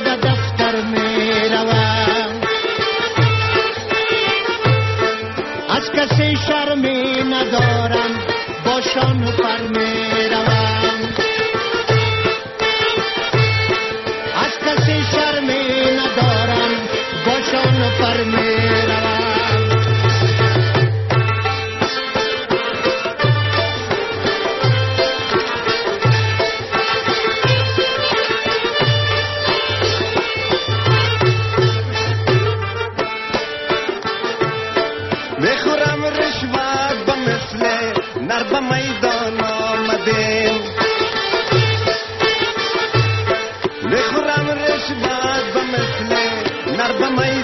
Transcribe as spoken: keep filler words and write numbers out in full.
به دفتر می روم، از کسی شرمی ندارم، با شان و فر می روم، از کسی شرمی ندارم، با شان و فر می روم. میخورم رشوت به مثل نر به میدان آمدیم، میخورم رشوت به مثل نر به میدان